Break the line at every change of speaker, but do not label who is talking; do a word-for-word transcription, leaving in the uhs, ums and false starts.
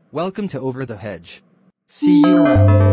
Welcome to Over the Hedge. See you around.